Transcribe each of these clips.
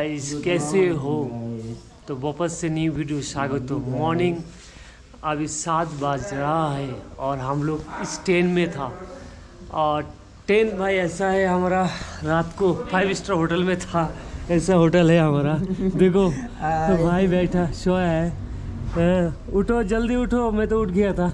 Guys, कैसे हो? तो वापस से न्यू वीडियो स्वागत हो। मॉर्निंग अभी 7 बज रहा है और हम लोग इस ट्रेन में था। और ट्रेन भाई ऐसा है, हमारा रात को 5 स्टार होटल में था। ऐसा होटल है हमारा। देखो तो भाई बैठा सोया है। उठो जल्दी उठो, मैं तो उठ गया था।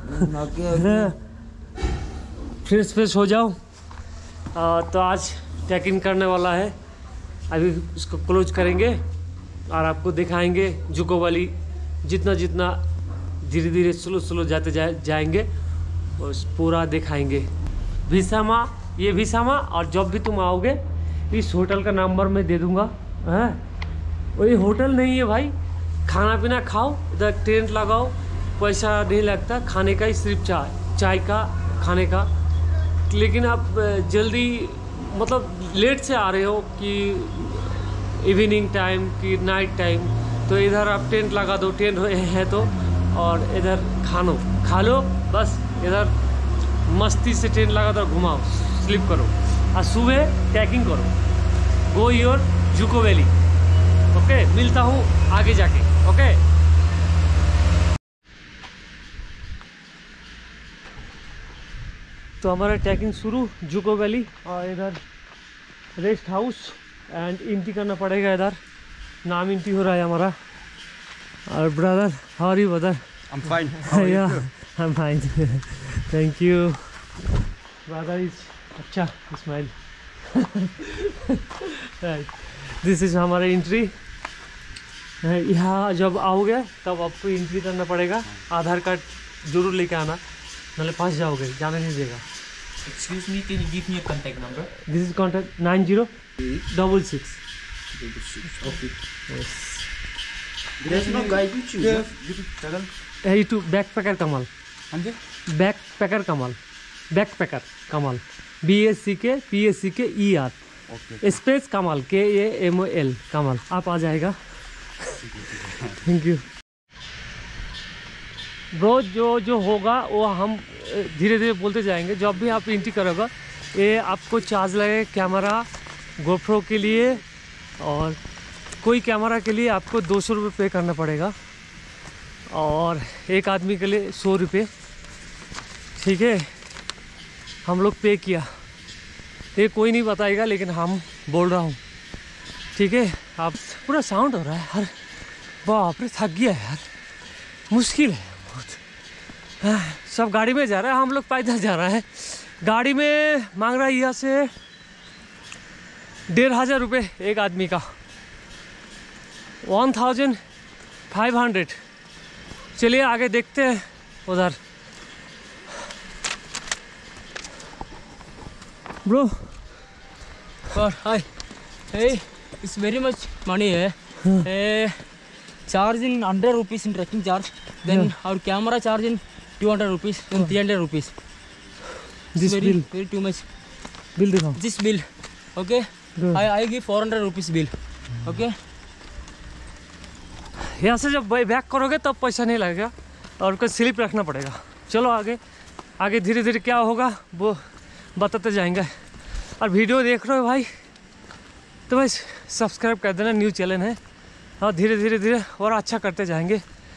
फ्रेश हो जाओ। तो आज चेकिंग करने वाला है, अभी उसको क्लोज करेंगे और आपको दिखाएंगे जुको वाली। जितना जितना धीरे धीरे स्लो जाते जाएंगे उस पूरा दिखाएंगे। भिसामा, ये भिसामा। और जब भी तुम आओगे इस होटल का नंबर मैं दे दूंगा। है वही होटल नहीं है भाई, खाना पीना खाओ, इधर टेंट लगाओ, पैसा नहीं लगता खाने का ही, सिर्फ चाय का खाने का। लेकिन आप जल्दी मतलब लेट से आ रहे हो कि इवनिंग टाइम कि नाइट टाइम, तो इधर आप टेंट लगा दो, टेंट है तो, और इधर खा लो बस। इधर मस्ती से टेंट लगा दो, घुमाओ, स्लीप करो और सुबह ट्रैकिंग करो। Go your Dzukou valley. Okay, मिलता हूँ आगे जाके। ओके तो हमारा ट्रैकिंग शुरू जुको वैली। और इधर रेस्ट हाउस एंड एंट्री करना पड़ेगा। इधर नाम एंट्री हो रहा है हमारा। और brother, how are you brother? I'm fine. Yeah, I'm fine. Thank you. Brother is अच्छा स्माइल। दिस इज हमारा एंट्री। यहाँ जब आओगे तब आपको एंट्री करना पड़ेगा। आधार कार्ड जरूर लेके आना, नाले फंस जाओगे, जाने नहीं देगा। Excuse me, can you give me a contact number? This is contact 9066. Okay. Yes. There's no guide with you. Yeah. Hey, to backpacker Kamal. Anje? Backpacker Kamal. Backpacker Kamal. BACKPACKER. Okay. Space Kamal, KAMAL Kamal. आप आ जाएगा। Thank you bro. जो होगा वो हम धीरे धीरे बोलते जाएंगे। जब भी आप एंट्री करोगे ये आपको चार्ज लगेगा कैमरा गोप्रो के लिए, और कोई कैमरा के लिए आपको 200 रुपये पे करना पड़ेगा, और एक आदमी के लिए 100 रुपये। ठीक है, हम लोग पे किया। ये कोई नहीं बताएगा, लेकिन हम बोल रहा हूँ। ठीक है, आप पूरा साउंड हो रहा है यार, बाप रे, थक गया यार, मुश्किल है बहुत। सब गाड़ी में जा रहा है, हम लोग पैदल जा रहा है। गाड़ी में मांग रहा है यहाँ से 1500 रुपये एक आदमी का, 1500। चलिए आगे देखते हैं उधर। Bro, hi. Hey, it's very much money. Charge in 100 rupees in trekking charge. Then our camera charge in 200 rupees. Then 300 rupees. this bill very too much. Bill दिखाओ। This bill, okay? I give 400 rupees bill. Okay? यहाँ से जब back करोगे तब पैसा नहीं लगेगा, और उसको स्लिप रखना पड़ेगा। चलो आगे धीरे धीरे क्या होगा वो बताते जाएंगे। और वीडियो देख रहे हो भाई तो बस सब्सक्राइब कर देना, न्यू चैनल है, और धीरे धीरे और अच्छा करते जाएंगे।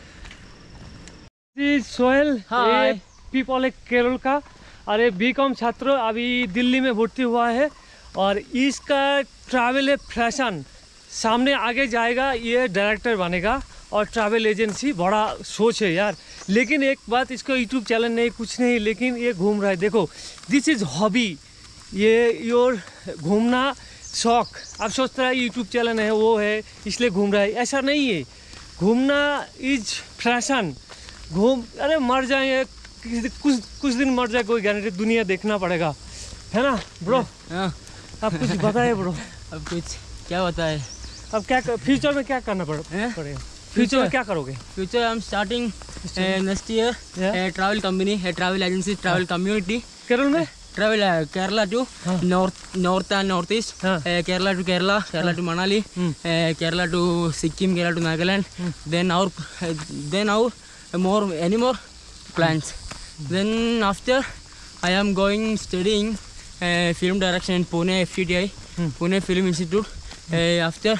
सोहेल, पीपल एक केरल का, और ये बीकॉम छात्र अभी दिल्ली में भर्ती हुआ है, और इसका ट्रैवल है फैशन। सामने आगे जाएगा, ये डायरेक्टर बनेगा और ट्रैवल एजेंसी, बड़ा सोच है यार। लेकिन एक बात, इसका यूट्यूब चैनल नहीं, कुछ नहीं, लेकिन ये घूम रहा है। देखो, दिस इज़ हॉबी, ये योर घूमना शौक। आप सोचते रहे यूट्यूब चैनल है वो है इसलिए घूम रहा है, ऐसा नहीं है। घूमना इज फैशन। अरे मर जाए कुछ दिन मर जाए, कोई गारंटी, दुनिया देखना पड़ेगा, है ना ब्रो? आप कुछ बताए ब्रो। अब कुछ क्या बताए? अब क्या फ्यूचर में क्या करना पड़ेगा? फ्यूचर में क्या करोगे? Future I am starting next year travel company, travel agency, travel community Kerala में। Travel Kerala to north and northeast, Kerala to Kerala to Manali, Kerala to Sikkim, Kerala to Nagaland. Then our any more plans. Then after I am going studying film direction in Pune FTTI, Pune Film Institute. After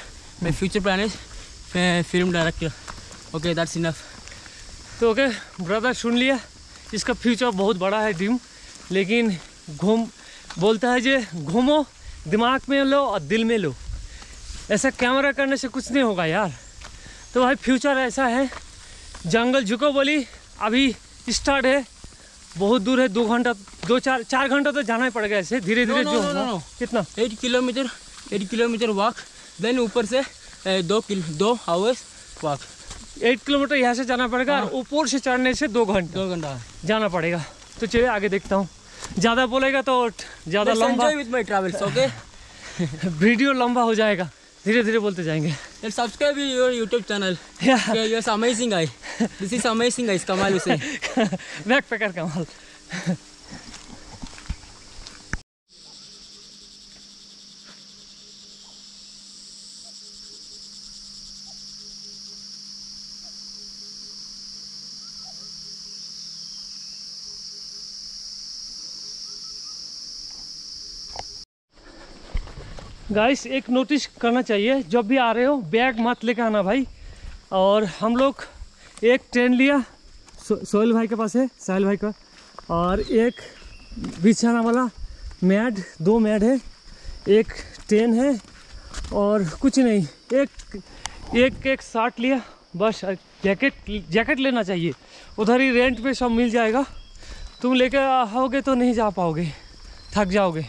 My future plan is film director. Okay, that's enough. तो okay brother, सुन लिया, इसका future बहुत बड़ा है dream, लेकिन बोलता है जे घूमो, दिमाग में लो और दिल में लो। ऐसा कैमरा करने से कुछ नहीं होगा यार। तो भाई फ्यूचर ऐसा है, जंगल जुको बोली अभी स्टार्ट है, बहुत दूर है, 2 घंटा 4 घंटा तो जाना ही पड़ेगा ऐसे धीरे धीरे। No. कितना 8 किलोमीटर वॉक, देन ऊपर से 2 आवर्स वॉक। 8 किलोमीटर यहाँ से जाना पड़ेगा और ऊपर से चढ़ने से 2 घंटा जाना पड़ेगा। तो चलिए आगे देखता हूँ, ज़्यादा बोलेगा तो ज़्यादा लंबा with my travels, okay. Video लंबा हो जाएगा, धीरे धीरे बोलते जाएंगे। Subscribe your YouTube channel. Yes, amazing guy, this is amazing guys, Kamal उसे बैकपैकर कमाल। गाइस एक नोटिस करना चाहिए, जब भी आ रहे हो बैग मत लेकर आना भाई। और हम लोग एक ट्रेन लिया, सोहेल भाई के पास है, साहिल भाई का, और एक बिछाना वाला मैट, 2 मैट है, एक ट्रेन है और कुछ नहीं, एक शर्ट लिया बस। जैकेट लेना चाहिए, उधर ही रेंट पे सब मिल जाएगा। तुम लेकर आओगे तो नहीं जा पाओगे, थक जाओगे।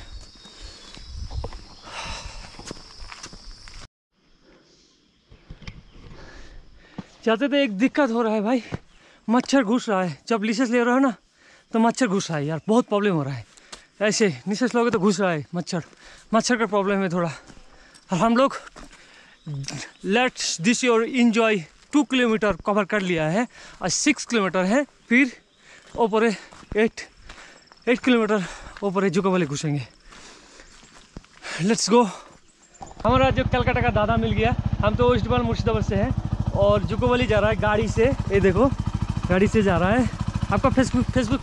चाहते तो एक दिक्कत हो रहा है भाई, मच्छर घुस रहा है। जब लिसेस ले रहे हो ना तो मच्छर घुस रहा है यार, बहुत प्रॉब्लम हो रहा है। ऐसे लिसेस लोगे तो घुस रहा है मच्छर का प्रॉब्लम है थोड़ा। और हम लोग let's this your enjoy 2 kilometre cover कर लिया है और 6 किलोमीटर है, फिर ऊपर 8 किलोमीटर ऊपर जुको वाले घुसेंगे। Let's go. हमारा जो कलकत्ता का दादा मिल गया, हम तो वेस्ट बंगाल मुर्शिदाबाद से हैं और जुको वाली जा रहा है गाड़ी से, ये देखो गाड़ी से जा रहा है। आपका फेसबुक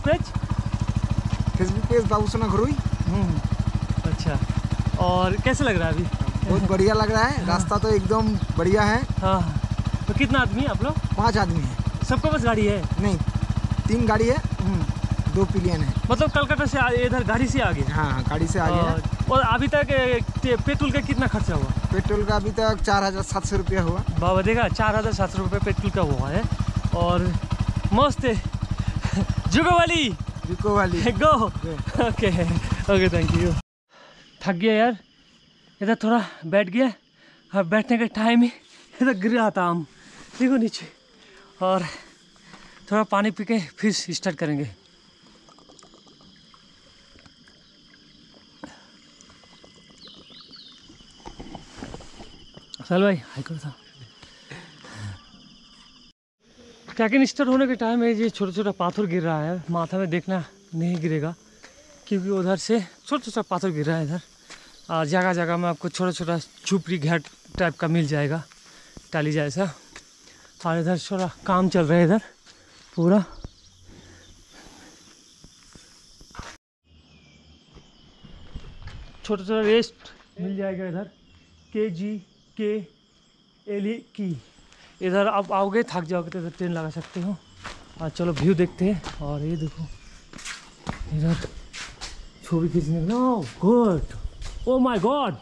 पेज बाबूसोना घरोई। अच्छा, और कैसा लग रहा है अभी? बहुत बढ़िया लग रहा है, रास्ता तो एकदम बढ़िया है। हाँ, तो कितना आदमी आप लोग? 5 आदमी हैं। सबके पास गाड़ी है? नहीं, 3 गाड़ी है, 2 पिलियन है। मतलब कलकत्ता से इधर गाड़ी से आ गए? हाँ, गाड़ी से आ गए। और अभी तक पेट्रोल का कितना खर्चा हुआ? पेट्रोल का अभी तक 4700 रुपया हुआ। बाबा देखा, 4700 रुपये पेट्रोल का हुआ है। और मस्त है जुको वाली गो। Okay thank you. थक गया यार, इधर थोड़ा बैठ गया, अब बैठने का टाइम है, इधर गिर रहा था हम, देखो नीचे। और थोड़ा पानी पी के फिर स्टार्ट करेंगे। चल भाई हाई कर था। ट्रैकिंग स्टार्ट होने के टाइम में ये छोटा छोटा पाथर गिर रहा है, माथा में देखना नहीं गिरेगा क्योंकि उधर से छोटा छोटा पाथर गिर रहा है इधर। और जगह जगह में आपको छोटा छोटा झुपड़ी घाट टाइप का मिल जाएगा, टाली जैसा। और इधर थोड़ा काम चल रहा है इधर पूरा। छोटा छोटा रेस्ट मिल जाएगा इधर, KGKLE की। इधर आप आओगे थक जाओगे तो इधर ट्रेन लगा सकते हो। और चलो व्यू देखते हैं। और ये देखो इधर छवि खींचने का, good, oh my God,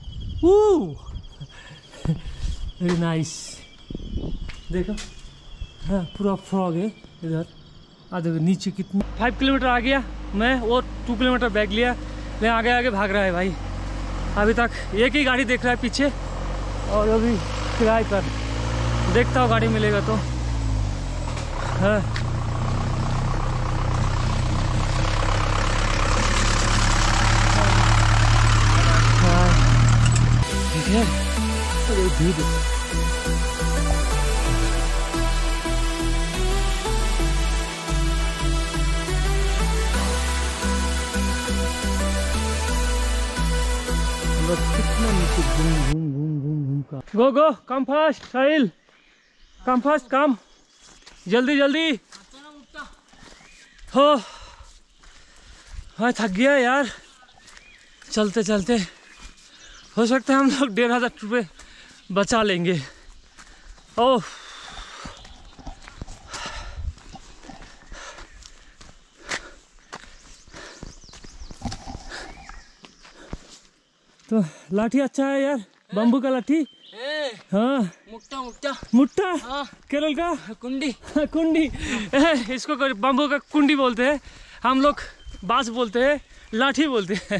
very nice. देखो हाँ पूरा फ्रॉग है इधर। आ देखो नीचे कितनी 5 किलोमीटर आ गया मैं, और 2 किलोमीटर बैग लिया, मैं आगे आगे भाग रहा है भाई। अभी तक एक ही गाड़ी देख रहा है पीछे, और अभी किराए पर देखता हूँ गाड़ी मिलेगा तो। हाँ ठीक है, अरे भीड़ कितना नीचे घूम का। गो कम फास्ट साहिल, कम फास्ट, कम जल्दी जल्दी हो। हाँ थक गया यार चलते चलते। हो सकता है हम लोग 1500 रुपये बचा लेंगे। ओह तो लाठी अच्छा है यार, बम्बू का लाठी। हाँ मुट्टा मुट्टा मुट्टा, हाँ। केरल का कुंडी। कुंडी। इसको बम्बू का कुंडी बोलते हैं, हम लोग बांस बोलते हैं, लाठी बोलते हैं।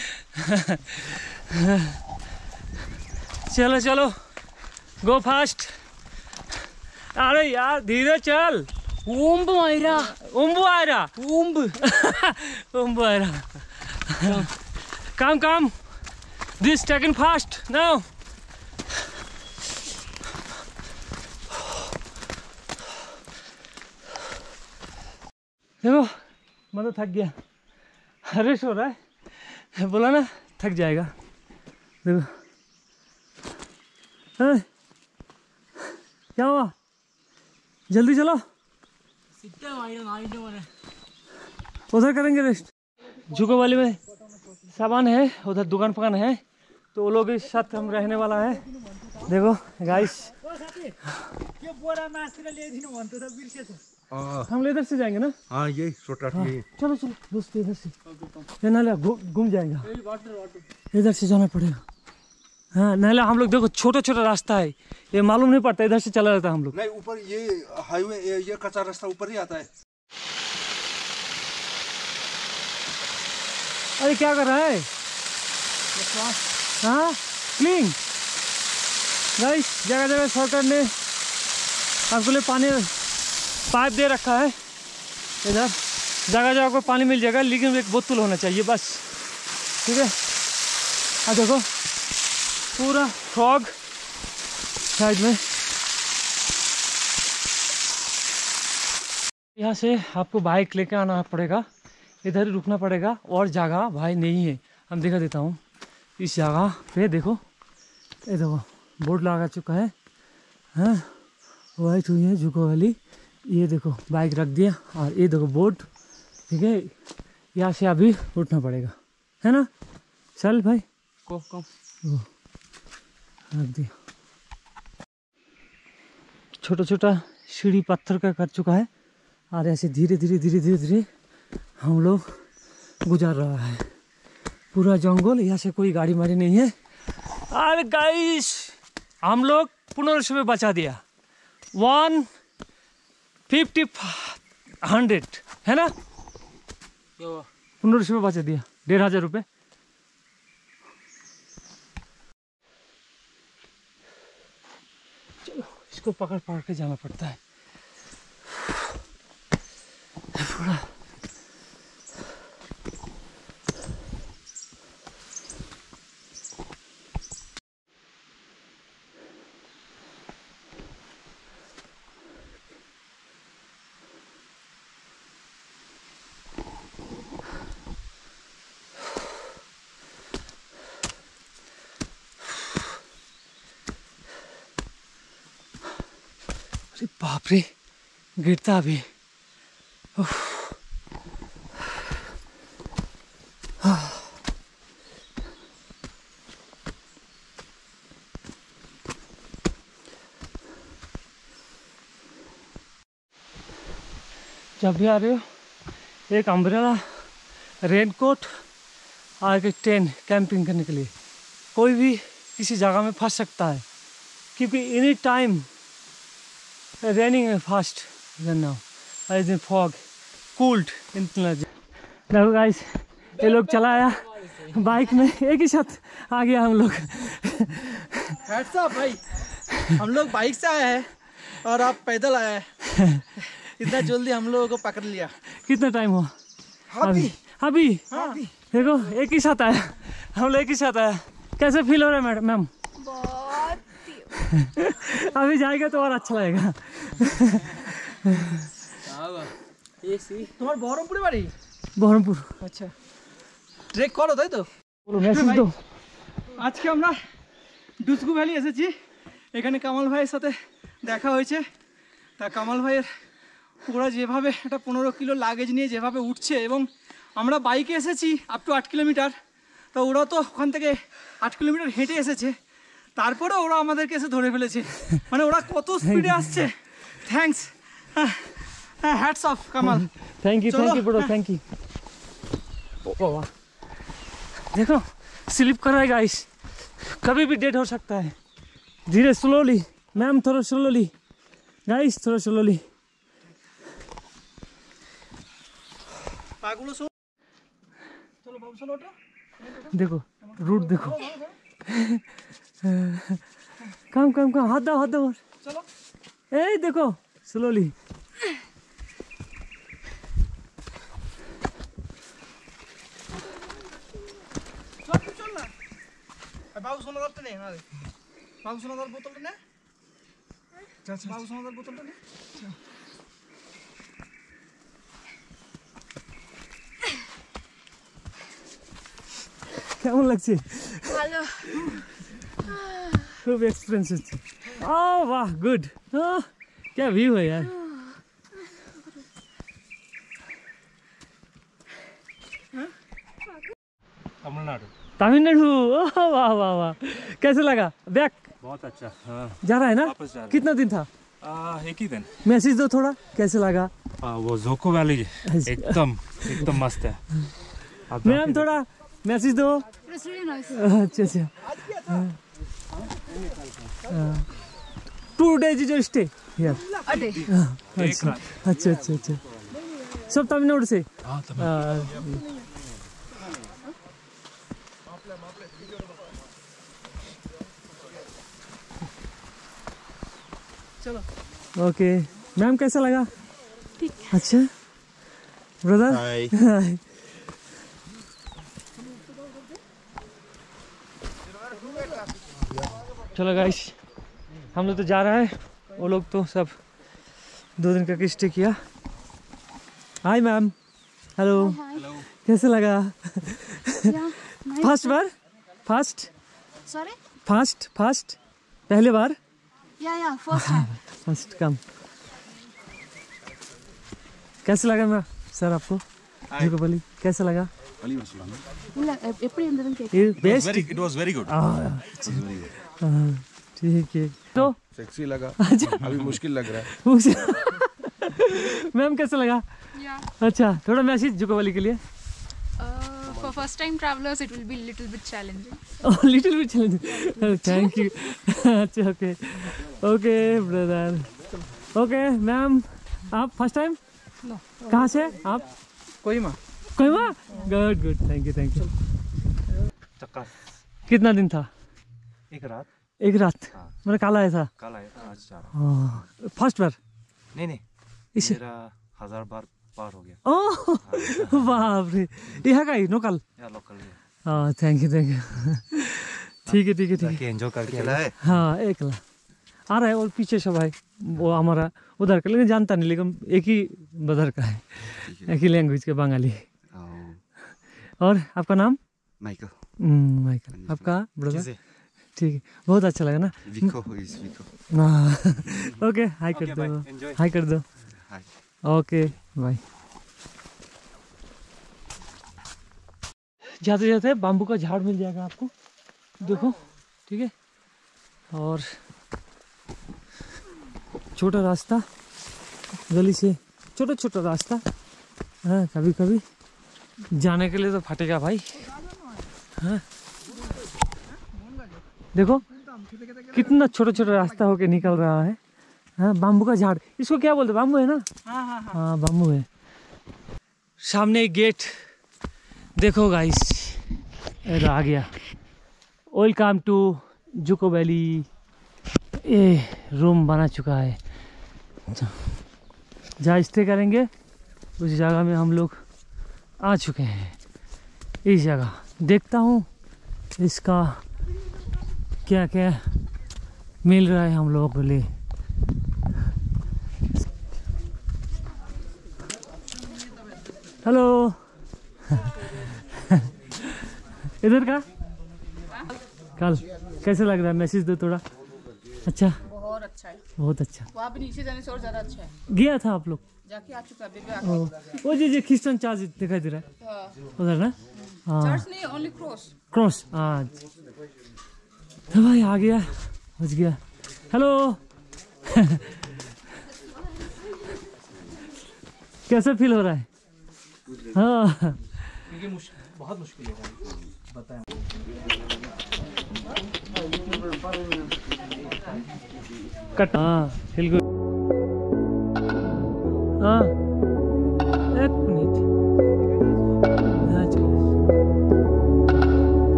चलो चलो गो फास्ट। अरे यार धीरे चल। ऊंब मायरा, उम्बू आ रहा, ऊंब। उम्बू आ रहा। काम दिस टेकन फास्ट नाउ। देखो मैं तो थक गया, रेस्ट हो रहा है, बोला ना थक जाएगा। देखो क्या हुआ, जल्दी चलो, उधर करेंगे रेस्ट। जुको वाली में सामान है, उधर दुकान फकान है, तो वो लोग के साथ हम रहने वाला है। देखो गाइस हम इधर से जाएंगे ना। हाँ यही छोटा हाँ, चलो चलो दोस्त इधर से, ये नाले घूम जाएगा, इधर से जाना पड़ेगा। हाँ नाले हम लोग देखो छोटा छोटा रास्ता है, ये मालूम नहीं पड़ता, इधर से चला जाता है हम लोग। नहीं ऊपर ये हाईवे, ये कच्चा रास्ता ऊपर ही आता है। अरे क्या कर रहा है? हाँ क्लीन गाइस, जगह जगह सरकार ने आपके लिए पानी पाइप दे रखा है, इधर जगह जगह को पानी मिल जाएगा, लेकिन एक बोतल होना चाहिए बस, ठीक है। हाँ देखो पूरा फॉग साइड में। यहाँ से आपको बाइक लेके आना पड़ेगा, इधर ही रुकना पड़ेगा, और जगह भाई नहीं है। हम दिखा देता हूँ, इस जगह पे देखो, ये देखो बोर्ड लगा चुका है, हाँ वाइट हुई है जुको वाली, ये देखो बाइक रख दिया, और ये देखो बोर्ड, ठीक है। यहाँ से अभी उठना पड़ेगा, है ना। चल भाई को कम रख दिया। छोटा छोटा सीढ़ी पत्थर का कर चुका है, और ऐसे धीरे धीरे धीरे धीरे धीरे हम लोग गुजार रहा है पूरा जंगल। यहाँ से कोई गाड़ी मारी नहीं है। अरे गाइस हम लोग 1500 में बचा दिया, 150 100 है ना, 1500 में बचा दिया, 1500 रुपये। चलो इसको पकड़ पकड़ के जाना पड़ता है पूरा। अरे बाप रे गिरता अभी। जब भी आ रहे हो एक अम्ब्रेला, रेनकोट और एक टेंट कैंपिंग करने के लिए। कोई भी किसी जगह में फंस सकता है, क्योंकि any time raining fast now, as in fog cooled इतना। देखो गाइस ये लोग चलाया बाइक में, एक ही साथ आ गया हम लोग। भाई हम लोग बाइक से आए हैं और आप पैदल आए हैं, इतना जल्दी हम लोगों को पकड़ लिया। कितना टाइम हुआ? अभी अभी देखो एक ही साथ आया, हम लोग एक ही साथ आया। कैसे फील हो रहा है मैडम मैम? अभी जाएगा तो और अच्छा लगेगा। তোমার বহরমপুরে বাড়ি? বহরমপুর। আচ্ছা ট্রেক করো তাই তো? মেসেজ দাও। আজকে আমরা ডুসকু ভ্যালি এসেছি, এখানে কামাল ভাইয়ের সাথে দেখা হয়েছে। তা কামাল ভাইয়ের ওরা যেভাবে একটা 15 কিলো লাগেজ নিয়ে যেভাবে উঠছে, এবং আমরা বাইকে এসেছি আপ টু 8 কিলোমিটার, তো ওরা তো ওখান থেকে 8 কিলোমিটার হেঁটে এসেছে। তারপরে ওরা আমাদেরকে এসে ধরে ফেলেছে, মানে ওরা কত স্পিডে আসছে। Thanks, hats off Kamal. Thank you bro, thank you. देखो स्लिप कर रहा है गाइस, कभी भी डेड हो सकता है। धीरे स्लोली मैम, थोड़ा स्लोली गाइस, थोड़ा स्लोली। পাগুলো সব চলো বাবু, চলো ওঠো। देखो रूट देखो। काम काम काम, हाथ दो চলো ए देखो स्लोली। চল না, বাবু সোনাদারটা নে, না বাবু সোনাদার বোতলটা নে, বাবু সোনাদার বোতলটা নে। কেমন লাগছে? ভালো। खूब एक्सपीरियंस হচ্ছে। ओ वाह गुड, क्या व्यू है यार। तमिलनाडु, ओह वाह वाह वाह, कैसे लगा? बैक बहुत अच्छा। हाँ, जा रहा है ना? वापस जा रहे हैं। कितना दिन था? एक ही दिन। मैसेज दो थोड़ा, कैसे लगा? वो जोको वैली एकदम मस्त है। आप मैम थोड़ा मैसेज दो। It's really nice. अच्छा अच्छा, 2 days जो स्टे हियर। A day. अच्छा अच्छा अच्छा अच्छा, सब तमिलनाडु से? हाँ, চলো ओके मैम, कैसा लगा? ठीक। अच्छा ब्रदर, Hi. चलो गाइस, हम लोग तो जा रहा है, वो लोग तो सब 2 दिन का स्टे किया। हाय मैम, हेलो, कैसे लगा? Yeah. Nice. फर्स्ट बार? First Sorry? पहले बार? Yeah. First time. First come. कैसे लगा मैम सर आपको? जुकोबली कैसा लगा? இல்ல எப்படி இருந்ததுன்னு கேக்க. ये best. It was very good. ठीक है तो सेक्सी लगा, अभी मुश्किल लग रहा है। मैम कैसा लगा? Yeah, अच्छा, थोड़ा मैसेज जुकोबली के लिए। for first time travelers it will be little bit challenging. Little bit challenge, thank you. अच्छा ओके ब्रदर, ओके मैम, आप फर्स्ट टाइम? कहाँ से आप? कोहिमा। Good, thank you. कितना दिन था? एक रात। मेरा काला आया था। कल आया था, आज जा रहा फर्स्ट बार? नहीं इसे मेरा 1000 बार पार हो गया। ओह बाप रे, यहाँ का ही लोकल? या लोकल है। हाँ थैंक यू ठीक है जाके एंजॉय करके आए। हाँ एकला आ रहा है, और पीछे सब है वो हमारा उधर का, लेकिन जानता नहीं, लेकिन एक ही बदर का है, एक ही लैंग्वेज के बंगाली। और आपका नाम? माइकल। आपका ब्रदर? ठीक है, बहुत अच्छा लगा ना? विको। ओके हाय कर दो, हाय कर दो। हाय। Okay bye. जाते जाते बाम्बू का झाड़ मिल जाएगा आपको, देखो ठीक है। और छोटा रास्ता गली से, छोटा रास्ता, हाँ कभी कभी जाने के लिए तो फटेगा भाई। हाँ देखो कितना छोटा रास्ता होके निकल रहा है। हाँ बाम्बू का झाड़, इसको क्या बोलते? बाम्बू है ना? हाँ बाम्बू है। सामने एक गेट देखो गाइस, आ गया। Welcome to Dzukou valley. ये रूम बना चुका है, जहाँ स्टे करेंगे उस जगह में हम लोग आ चुके हैं। इस जगह देखता हूँ इसका क्या क्या मिल रहा है हम लोगों के लिए। हेलो इधर का कल कैसे लग रहा है? मैसेज दो थोड़ा। अच्छा, बहुत अच्छा है, बहुत अच्छा। वहाँ पे नीचे जाने से और ज्यादा अच्छा है। गया था आप लोग? जाके आ चुका है, अभी भी ओ, वो जी क्रिश्चियन चर्च दिखाई दे रहा है उधर ना? हाँ चर्च नहीं, ओनली क्रॉस। क्रॉस, हाँ तो भाई आ गया, पहुँच गया। हेलो कैसा फील हो रहा है? हाँ बहुत मुश्किल है बताएं। कट, हाँ बिल्कुल, हाँ